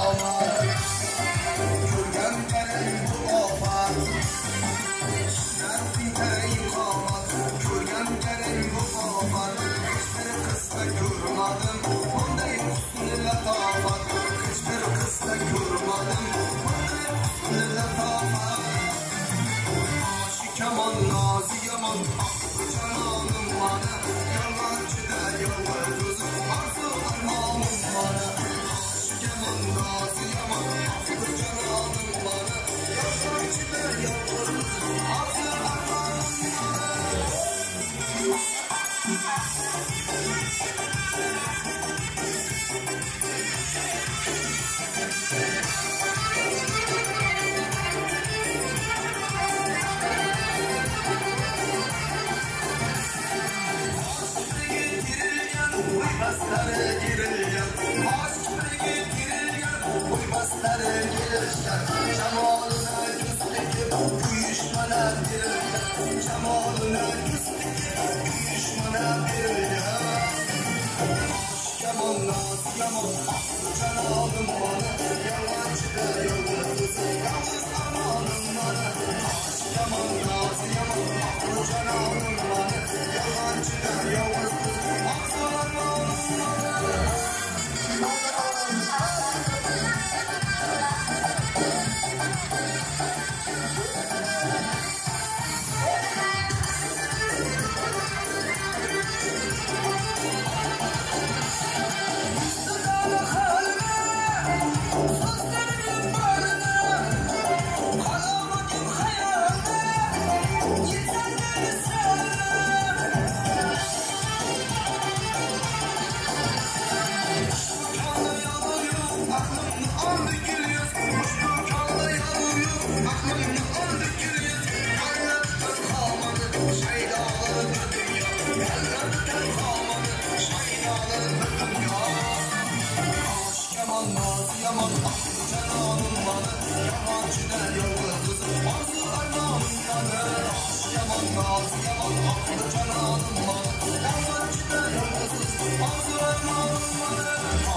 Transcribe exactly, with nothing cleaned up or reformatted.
damat. Görgem gerek bu afat. Nerfin tereyim kamat. Görgem gerek bu afat. Hiçbir kızda görmedim. Bunday husnü letafat. Hiçbir kızda görmedim. Bunday husnü letafat. Aşık yaman, nazi yaman. Aklı cananım bana. Yalancı da yalvarız. Arzu armağanım bana. Aşık yaman, nazi yaman. Aklı cananım bana. Yalancı da yalvarız. Arzu armağanım bana. Uymazları girilyen, aşkları girilyen, uymazları girilyen, cemalına küsteki, uyuşmana girilyen, cemalına küsteki, uyuşmana girilyen. Aşk yaman, naz yaman, aklı cananım bana, yalancı da yalvarız, yalnız amanım bana. Aşk yaman, naz yaman, aklı cananım bana, yalancı da yalvarız. Yaman aklı cananım bana, yalancı da yalvarız, arzu armağanım bana. Yaman naz yaman aklı cananım bana, yalancı da yalvarız, arzu armağanım bana.